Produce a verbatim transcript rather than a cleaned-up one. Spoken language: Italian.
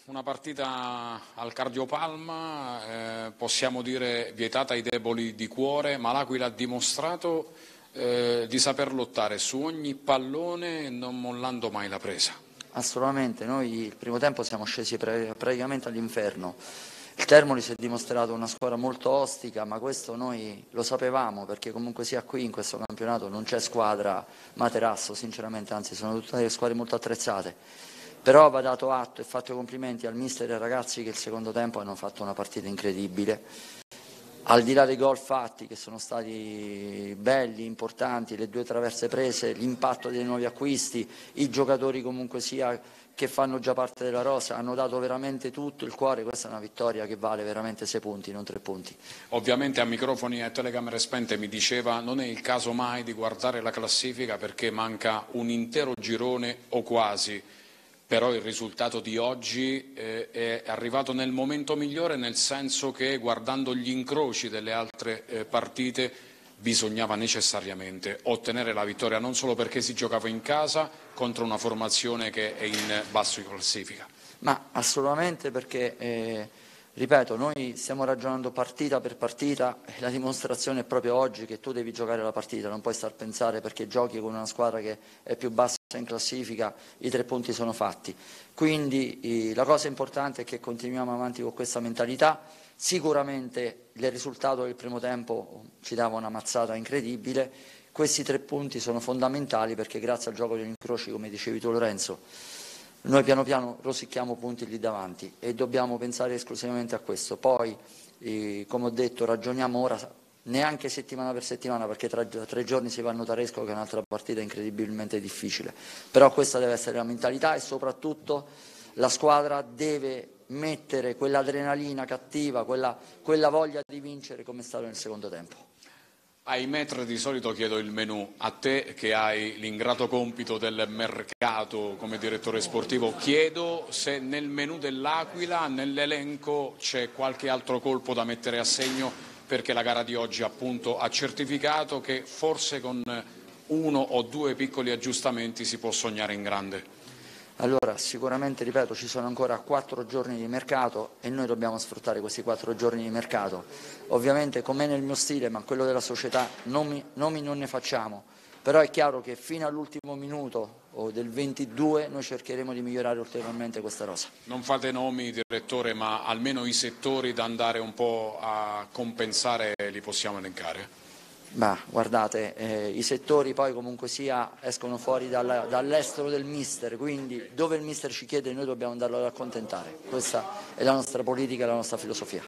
Una partita al cardiopalma, eh, possiamo dire vietata ai deboli di cuore, ma l'Aquila ha dimostrato eh, di saper lottare su ogni pallone non mollando mai la presa. Assolutamente, noi il primo tempo siamo scesi pre- praticamente all'inferno. Il Termoli si è dimostrato una squadra molto ostica, ma questo noi lo sapevamo perché comunque sia qui in questo campionato non c'è squadra materasso, sinceramente, anzi sono tutte squadre molto attrezzate. Però va dato atto e fatto i complimenti al mister e ai ragazzi che il secondo tempo hanno fatto una partita incredibile. Al di là dei gol fatti, che sono stati belli, importanti, le due traverse prese, l'impatto dei nuovi acquisti, i giocatori comunque sia che fanno già parte della rosa, hanno dato veramente tutto, il cuore. Questa è una vittoria che vale veramente sei punti, non tre punti. Ovviamente a microfoni e telecamere spente mi diceva non è il caso mai di guardare la classifica perché manca un intero girone o quasi. Però il risultato di oggi eh, è arrivato nel momento migliore, nel senso che guardando gli incroci delle altre eh, partite bisognava necessariamente ottenere la vittoria, non solo perché si giocava in casa contro una formazione che è in basso in classifica. Ma assolutamente perché, eh, ripeto, noi stiamo ragionando partita per partita e la dimostrazione è proprio oggi che tu devi giocare la partita, non puoi star a pensare perché giochi con una squadra che è più bassa in classifica, i tre punti sono fatti. Quindi eh, la cosa importante è che continuiamo avanti con questa mentalità. Sicuramente il risultato del primo tempo ci dava una mazzata incredibile. Questi tre punti sono fondamentali perché grazie al gioco degli incroci, come dicevi tu Lorenzo, noi piano piano rosicchiamo punti lì davanti e dobbiamo pensare esclusivamente a questo. Poi, eh, come ho detto, ragioniamo ora neanche settimana per settimana perché tra tre giorni si va a Notaresco, che è un'altra partita incredibilmente difficile. Però questa deve essere la mentalità e soprattutto la squadra deve mettere quell'adrenalina cattiva, quella, quella voglia di vincere come è stato nel secondo tempo. Ai metri di solito chiedo il menù, a te che hai l'ingrato compito del mercato come direttore sportivo, chiedo se nel menù dell'Aquila, nell'elenco, c'è qualche altro colpo da mettere a segno, perché la gara di oggi appunto ha certificato che forse con uno o due piccoli aggiustamenti si può sognare in grande. Allora, sicuramente, ripeto, ci sono ancora quattro giorni di mercato e noi dobbiamo sfruttare questi quattro giorni di mercato. Ovviamente, come nel mio stile, ma quello della società, nomi, nomi non ne facciamo, però è chiaro che fino all'ultimo minuto o del ventidue noi cercheremo di migliorare ulteriormente questa rosa. Non fate nomi, direttore, ma almeno i settori da andare un po' a compensare li possiamo elencare? Bah, guardate, eh, i settori poi comunque sia escono fuori dalla, dall'estero del mister, quindi dove il mister ci chiede noi dobbiamo andarlo ad accontentare. Questa è la nostra politica e la nostra filosofia.